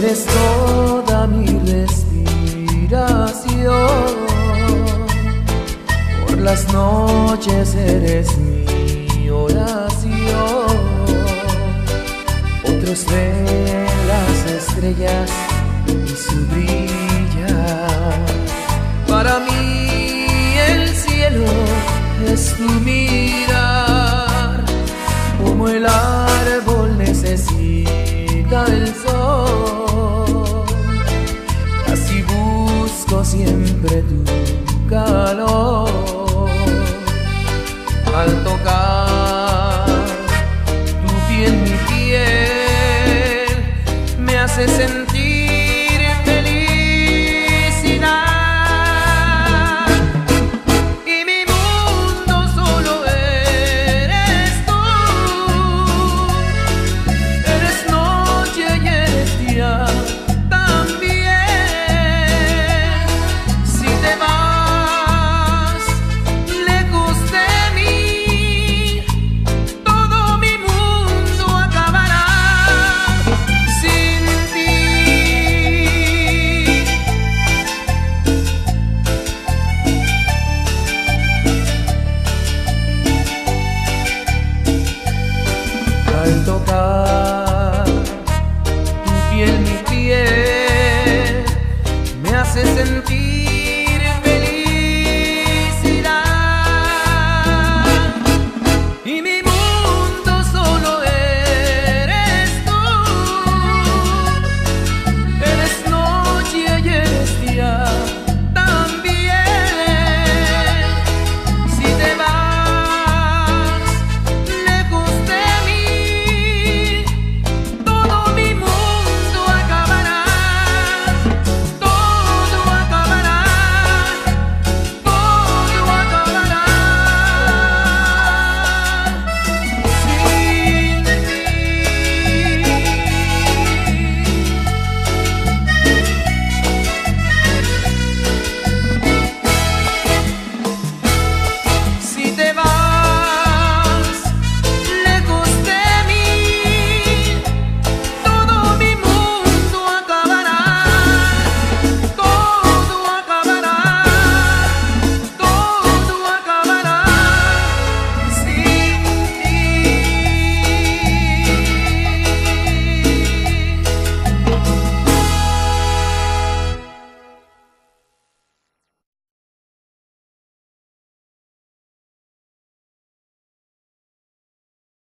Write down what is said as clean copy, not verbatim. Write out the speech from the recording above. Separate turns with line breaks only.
eres toda mi respiración. Por las noches eres mi oración. Otros ven las estrellas y su brillar. Para mí el cielo es tu mirar, como el árbol necesita el sol. Así busco siempre tu calor. Al tocar